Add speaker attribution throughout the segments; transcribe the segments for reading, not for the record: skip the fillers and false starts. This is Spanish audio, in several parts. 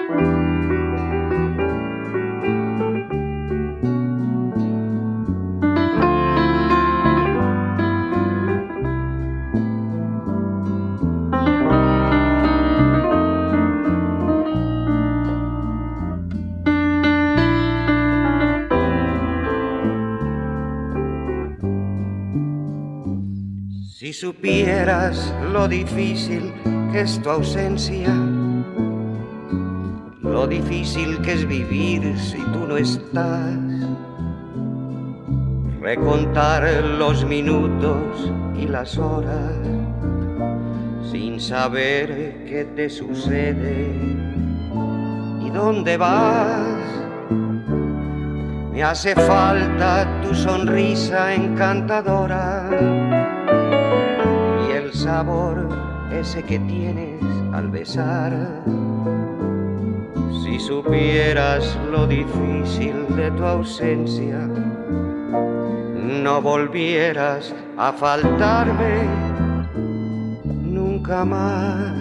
Speaker 1: Si supieras lo difícil que es tu ausencia, lo difícil que es vivir si tú no estás, recontar los minutos y las horas sin saber qué te sucede y dónde vas. Me hace falta tu sonrisa encantadora, el sabor ese que tienes al besar. Si supieras lo difícil de tu ausencia, no volvieras a faltarme nunca más.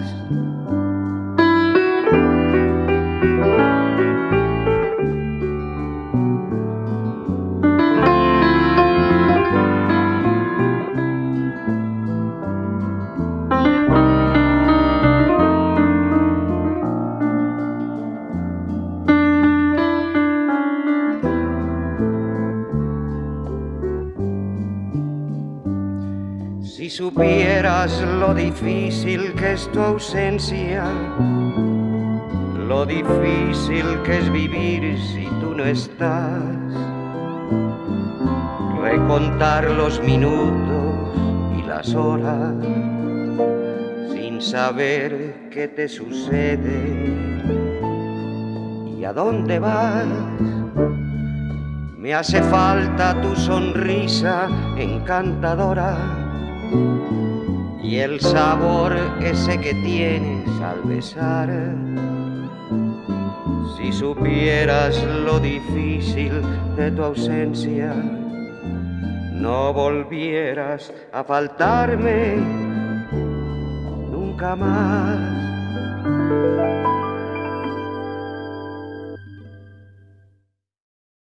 Speaker 1: Si supieras lo difícil que es tu ausencia, lo difícil que es vivir si tú no estás, recontar los minutos y las horas sin saber qué te sucede y a dónde vas. Me hace falta tu sonrisa encantadora y el sabor ese que tienes al besar. Si supieras lo difícil de tu ausencia, no volvieras a faltarme nunca más.